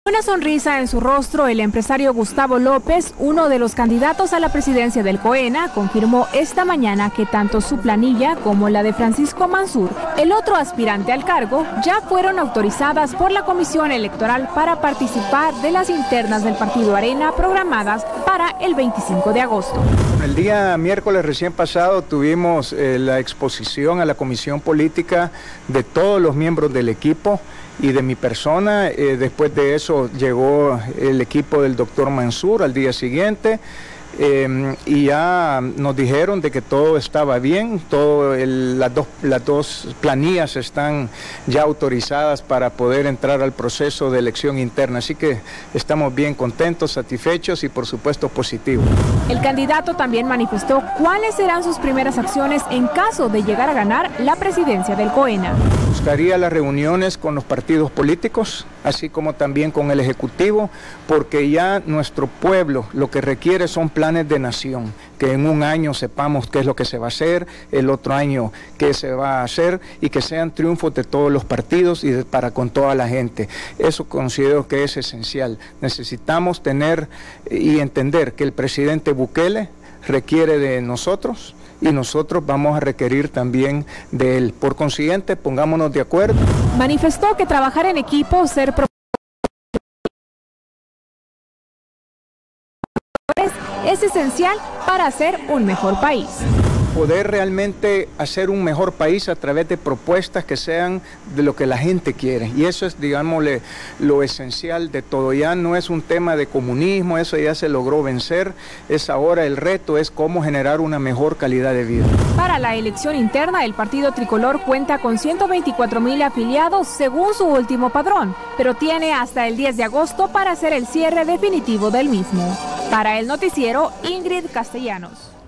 Una sonrisa en su rostro, el empresario Gustavo López, uno de los candidatos a la presidencia del COENA, confirmó esta mañana que tanto su planilla como la de Francisco Mansur, el otro aspirante al cargo, ya fueron autorizadas por la Comisión Electoral para participar de las internas del Partido Arena programadas para el 25 de agosto. El día miércoles recién pasado tuvimos la exposición a la Comisión Política de todos los miembros del equipo y de mi persona. Después de eso llegó el equipo del doctor Mansur al día siguiente y ya nos dijeron de que todo estaba bien, las dos planillas están ya autorizadas para poder entrar al proceso de elección interna, así que estamos bien contentos, satisfechos y por supuesto positivos. El candidato también manifestó cuáles serán sus primeras acciones en caso de llegar a ganar la presidencia del COENA. Buscaría las reuniones con los partidos políticos, así como también con el Ejecutivo, porque ya nuestro pueblo lo que requiere son planes de nación, que en un año sepamos qué es lo que se va a hacer, el otro año qué se va a hacer y que sean triunfos de todos los partidos y para con toda la gente. Eso considero que es esencial. Necesitamos tener y entender que el presidente Bukele requiere de nosotros y nosotros vamos a requerir también de él. Por consiguiente, pongámonos de acuerdo. Manifestó que trabajar en equipo, ser es esencial para hacer un mejor país. Poder realmente hacer un mejor país a través de propuestas que sean de lo que la gente quiere. Y eso es, digámosle, lo esencial de todo. Ya no es un tema de comunismo, eso ya se logró vencer. Es ahora el reto, es cómo generar una mejor calidad de vida. Para la elección interna, el Partido Tricolor cuenta con 124,000 afiliados según su último padrón, pero tiene hasta el 10 de agosto para hacer el cierre definitivo del mismo. Para el noticiero, Ingrid Castellanos.